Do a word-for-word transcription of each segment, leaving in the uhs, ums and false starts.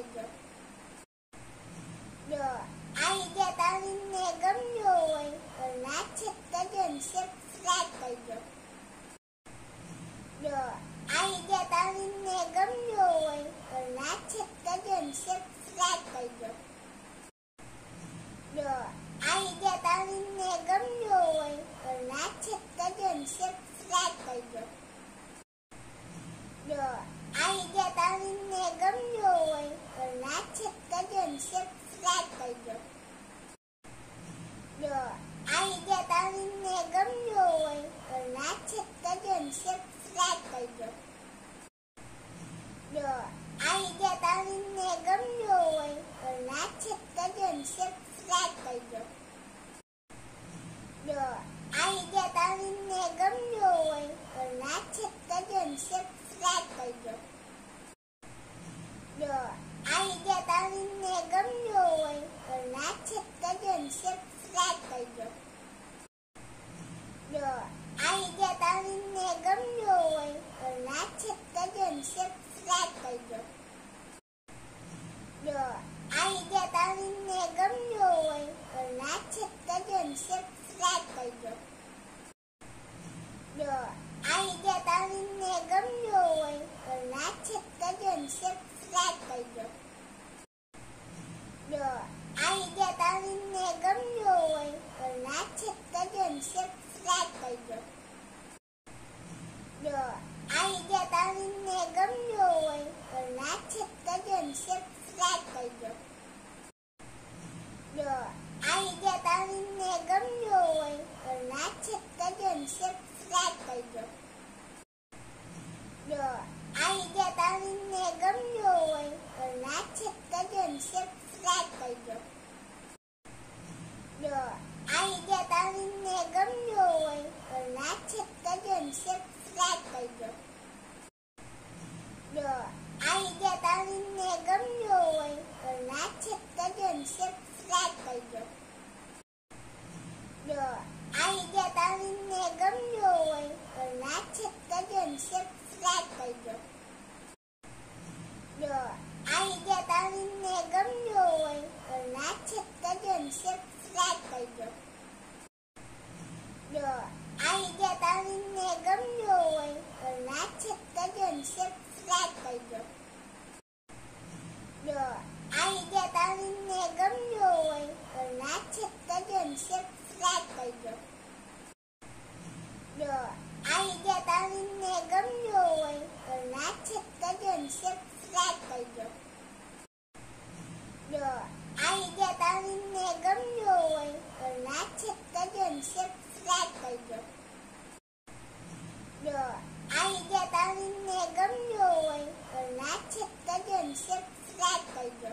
કરજો. જો આઈડિયા તમને ગમ્યો હોય તો લાઈક કરજો અને સબસ્ક્રાઇબ કરજો. જો આઈડિયા તમને ગમ્યો હોય તો લાઈક કરજો અને સબસ્ક્રાઇબ કરજો. જો આઈડિયા તમને ગમ્યો હોય તો લાઈક કરજો અને સબસ્ક્રાઇબ કરજો. જો આઈડિયા તમને ગમ્યો હોય તો લાઈક કરજો અને સબસ્ક્રાઇબ કરજો. જો આઈડિયા તમને ગમ્યો હોય તો લાઈક કરજો અને સબસ્ક્રાઇબ કરજો. જો આઈડિયા તમને ગમ્યો હોય તો લાઈક કરજો અને સબસ્ક્રાઇબ કરજો. જો આઈડિયા તમને ગમ્યો હોય તો લાઈક કરજો અને સબસ્ક્રાઇબ કરજો. જો આઈડિયા તમને ગમ્યો હોય તો લાઈક કરજો અને સબસ્ક્રાઇબ કરજો. જો આઈડિયા તમને ગમ્યો હોય તો લાઈક કરજો અને સબસ્ક્રાઇબ કરજો. જો આઈડિયા તમને ગમ્યો હોય તો લાઈક કરજો અને સબસ્ક્રાઇબ કરજો. જો આઈડિયા તમને ગમ્યો હોય તો લાઈક કરજો અને સબસ્ક્રાઇબ કરજો. જો આઈડિયા તમને ગમ્યો હોય તો લાઈક કરજો અને સબસ્ક્રાઇબ કરજો. જો આઈડિયા તમને ગમ્યો હોય તો લાઈક કરજો અને સબસ્ક્રાઇબ કરજો. જો આઈડિયા તમને ગમ્યો હોય તો લાઈક કરજો અને સબસ્ક્રાઇબ કરજો. જો આઈડિયા તમને ગમ્યો હોય તો લાઈક કરજો અને સબસ્ક્રાઇબ કરજો. જો આઈડિયા તમને ગમ્યો હોય તો લાઈક કરજો અને સબસ્ક્રાઇબ કરજો. જો આઈડિયા તમને ગમ્યો હોય તો લાઈક કરજો અને સબસ્ક્રાઇબ કરજો. જો આઈડિયા તમને ગમ્યો હોય તો લાઈક કરજો અને સબસ્ક્રાઇબ કરજો. જો આઈડિયા તમને ગમ્યો હોય તો લાઈક કરજો અને સબસ્ક્રાઇબ કરજો. જો આઈડિયા તમને ગમ્યો હોય તો લાઈક કરજો અને સબસ્ક્રાઇબ કરજો. જો આઈડિયા તમને ગમ્યો હોય તો લાઈક કરજો અને સબસ્ક્રાઇબ કરજો. જો આઈડિયા તમને ગમ્યો હોય તો લાઈક કરજો અને સબસ્ક્રાઇબ કરજો. જો આઈડિયા તમને ગમ્યો હોય તો લાઈક કરજો અને સબસ્ક્રાઇબ કરજો. જો આઈડિયા તમને ગમ્યો હોય તો લાઈક કરજો અને સબસ્ક્રાઇબ કરજો.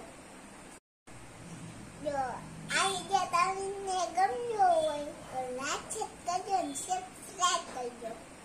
જો આઈડિયા તમને ગમ્યો હોય તો લાઈક કરજો અને સબસ્ક્રાઇબ કરજો.